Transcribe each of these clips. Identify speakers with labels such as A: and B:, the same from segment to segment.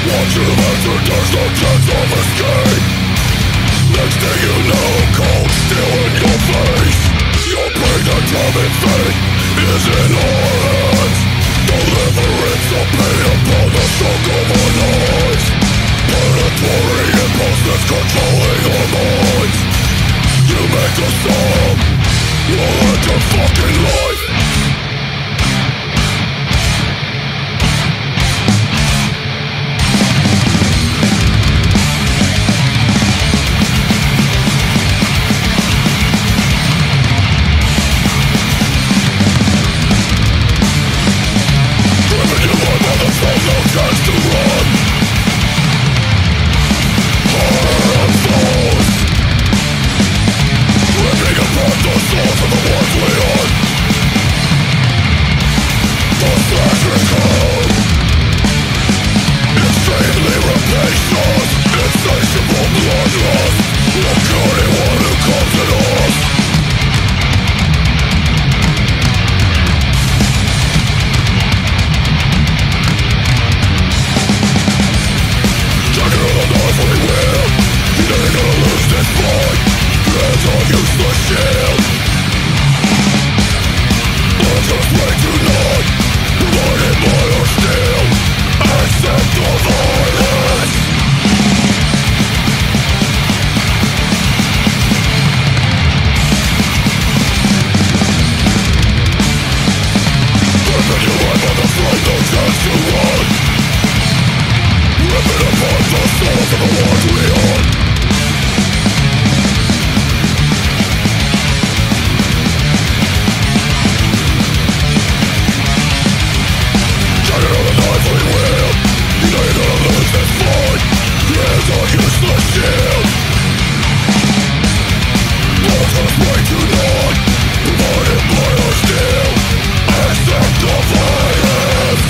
A: Watch your answer, there's no chance of escape. Next thing you know, cold steel in your face. Your brain and time and fate is in our hands. Deliverance of pain upon the stroke of our eyes. Predatory impulses controlling our minds. You make a song, we'll end your fucking life. Chance to run. Horror unfolds, ripping apart the souls of the ones we are. The tragic code, extremely rapacious, insatiable bloodlust, will kill anyone who comes at us. Useless shield. Let us wait tonight, provided by our steel. Accept the violence. Ripping your life on the flame, no chance to run. Ripping apart the souls of the ones we are. Useless shield. Let us wait tonight, provided by our steel. Accept the violence.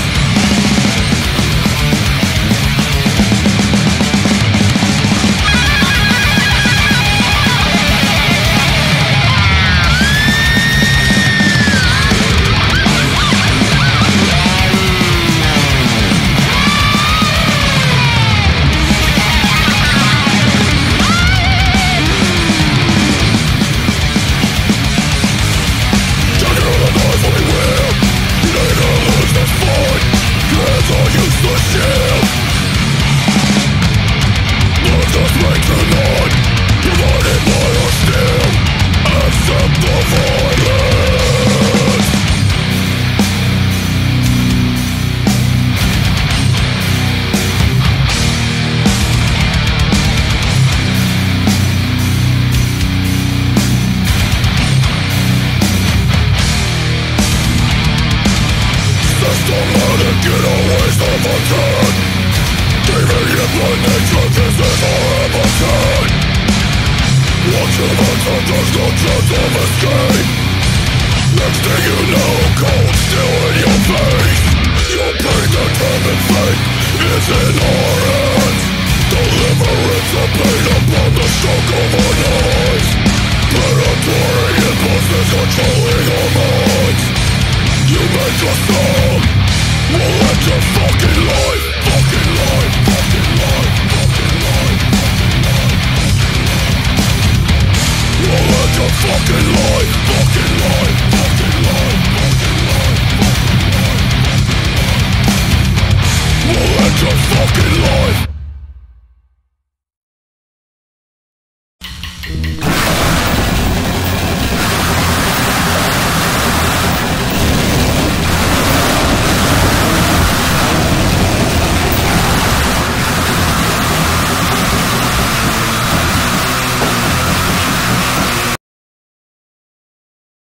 A: There's no chance of escape. Next thing you know, cold steel in your face. Your pain and time and fate is in our hands. Deliverance of pain upon the stroke of our eyes. Predatory impulses controlling our minds. You make a song, we'll end your fucking life. Fucking life, fucking life, fucking life. We'll end your fucking life, fucking life.